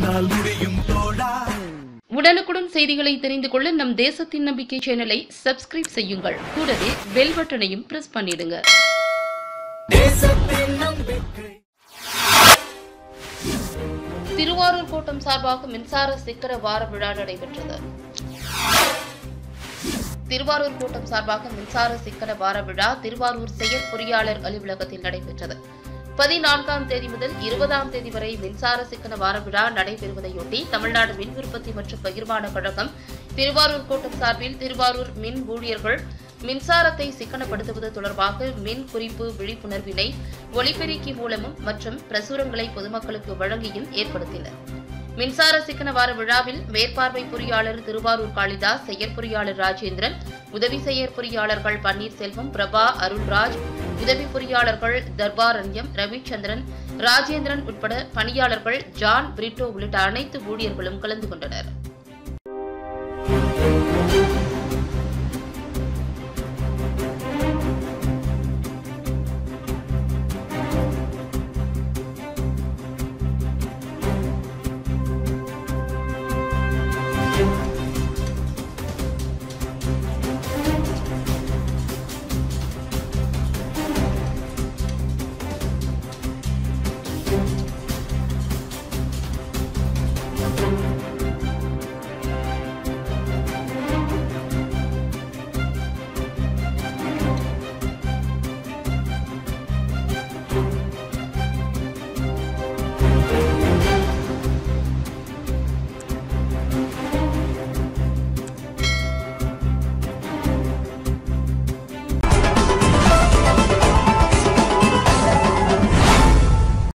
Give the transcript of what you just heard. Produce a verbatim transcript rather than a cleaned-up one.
உடனுக்குடன் செய்திகளை தெரிந்து கொள்ள நம் தேசத்தின் நம்பிக்கை சேனலை சப்ஸ்கிரைப் செய்யுங்கள். கூடவே பெல் பட்டனையும் பிரஸ் பண்ணிடுங்க. திருவாரூர் கோட்டம் சார்பாக மின்சார சிக்கன வார விழா நடைபெற்றது. திருவாரூர் கோட்டம் சார்பாக மின்சார சிக்கன வார விழா திருவாரூர் செயற்பொறியாளர் அலுவலகத்தில் நடைபெற்றது. பதினான்காம் தேதி முதல் இருபதாம் தேதி வரை மின்சார சிக்கன வார விழா நடைபெறுவதையொட்டி தமிழ்நாடு மின் உற்பத்தி மற்றும் பகிர்மான கழகம் திருவாரூர் கோட்டம் சார்பில் திருவாரூர் மின் ஊழியர்கள் மின்சாரத்தை சிக்கனப்படுத்துவது தொடர்பாக மின் குறிப்பு விழிப்புணர்வினை ஒலிபெருக்கி மூலமும் மற்றும் பிரசுரங்களை பொதுமக்களுக்கு வழங்கியும் ஏற்படுத்தினர். மின்சார சிக்கன வார விழாவில் மேற்பார்வை பொறியாளர் திருவாரூர் காளிதாஸ், செயற்பொறியாளர் ராஜேந்திரன், உதவி செயற்பொறியாளர்கள் பன்னீர்செல்வம், பிரபா, அருள்ராஜ், உதவி பொறியாளர்கள் தர்பாரண்யம், ரவிச்சந்திரன், ராஜேந்திரன் உட்பட பணியாளர்கள் ஜான், பிரிட்டோ உள்ளிட்ட அனைத்து ஊழியர்களும் கலந்து கொண்டனர்.